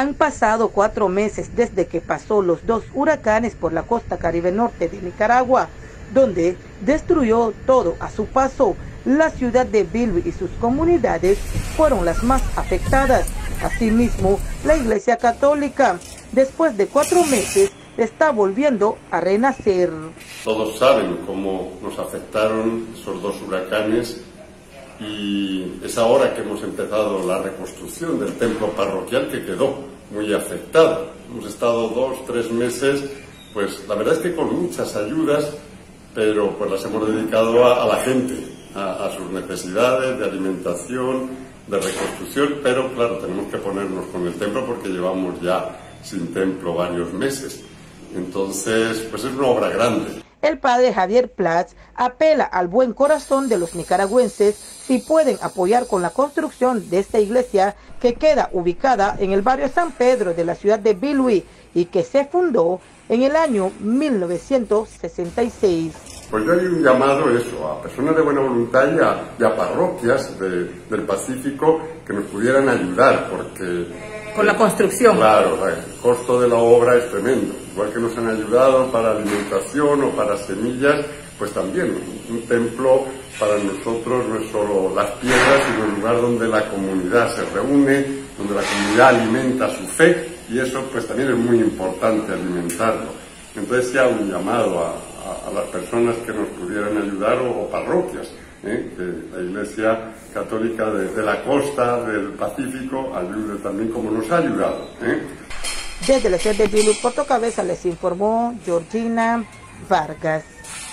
Han pasado 4 meses desde que pasó los 2 huracanes por la costa caribe norte de Nicaragua, donde destruyó todo a su paso. La ciudad de Bilwi y sus comunidades fueron las más afectadas. Asimismo, la Iglesia Católica, después de 4 meses, está volviendo a renacer. Todos saben cómo nos afectaron esos 2 huracanes y es ahora que hemos empezado la reconstrucción del templo parroquial, que quedó muy afectado. Hemos estado 2, 3 meses, pues la verdad es que con muchas ayudas, pero pues las hemos dedicado a la gente, a sus necesidades de alimentación, de reconstrucción, pero claro, tenemos que ponernos con el templo porque llevamos ya sin templo varios meses. Entonces, pues es una obra grande. El padre Javier Platz apela al buen corazón de los nicaragüenses si pueden apoyar con la construcción de esta iglesia que queda ubicada en el barrio San Pedro de la ciudad de Bilwi y que se fundó en el año 1966. Pues yo haría un llamado a personas de buena voluntad y a parroquias del Pacífico que nos pudieran ayudar, porque con la construcción. Claro, el costo de la obra es tremendo. Igual que nos han ayudado para alimentación o para semillas, pues también un templo para nosotros no es solo las piedras, sino un lugar donde la comunidad se reúne, donde la comunidad alimenta su fe, y eso pues también es muy importante alimentarlo. Entonces ya un llamado a las personas que nos pudieran ayudar o parroquias, que la Iglesia Católica de la costa del Pacífico ayude también como nos ha ayudado. Desde la ciudad de Bilwi, Puerto Cabeza, les informó Georgina Vargas.